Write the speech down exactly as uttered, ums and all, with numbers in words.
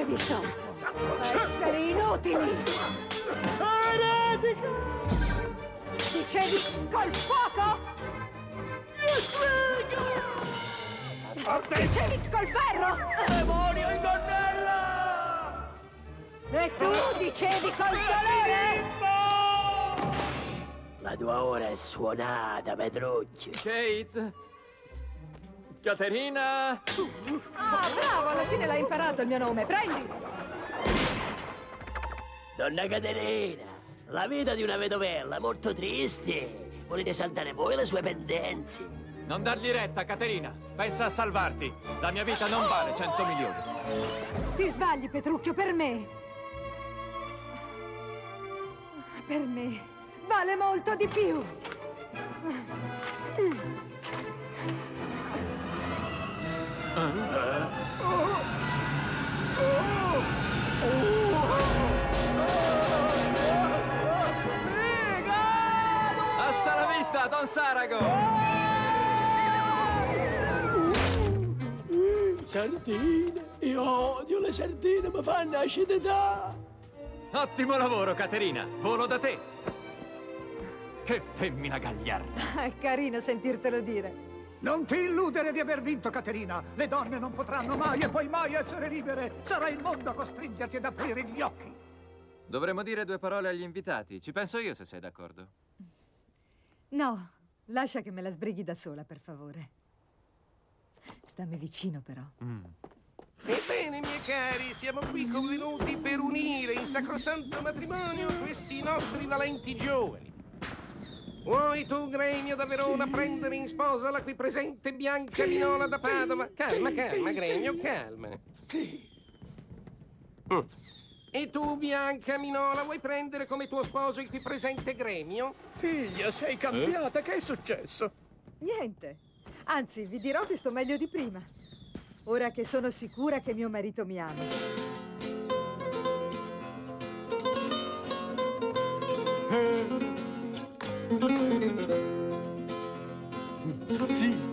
vi sorto! Esseri inutili! Eretica! Dicevi col fuoco? Dicevi col ferro? Demonio in gonnella! E tu dicevi col dolore? La tua ora è suonata, Petruccio. Kate? Caterina? Ah, bravo, alla fine l'hai imparato il mio nome, prendi! Donna Caterina, la vita di una vedovella molto triste. Volete saltare voi le sue pendenze? Non dargli retta, Caterina. Pensa a salvarti. La mia vita non vale cento milioni. Ti sbagli, Petrucchio, per me. Per me vale molto di più. Hasta la vista, Don Sarago! Sardine, io odio le sardine, mi fanno acidità. Ottimo lavoro, Caterina. Volo da te. Che femmina gagliarda. È carino sentirtelo dire. Non ti illudere di aver vinto, Caterina. Le donne non potranno mai e poi mai essere libere. Sarà il mondo a costringerti ad aprire gli occhi. Dovremmo dire due parole agli invitati. Ci penso io, se sei d'accordo. No, lascia che me la sbrighi da sola, per favore. Stammi vicino, però. Mm. Ebbene, miei cari, siamo qui convenuti per unire in sacrosanto matrimonio questi nostri valenti giovani. Vuoi tu, Gremio da Verona, sì, prendere in sposa la qui presente Bianca sì, Minola da Padova? Calma, sì, calma, sì, Gremio, calma. Sì. Mm. E tu, Bianca Minola, vuoi prendere come tuo sposo il qui presente Gremio? Figlia, sei cambiata, eh? Che è successo? Niente. Anzi, vi dirò che sto meglio di prima. Ora che sono sicura che mio marito mi ama. Sì.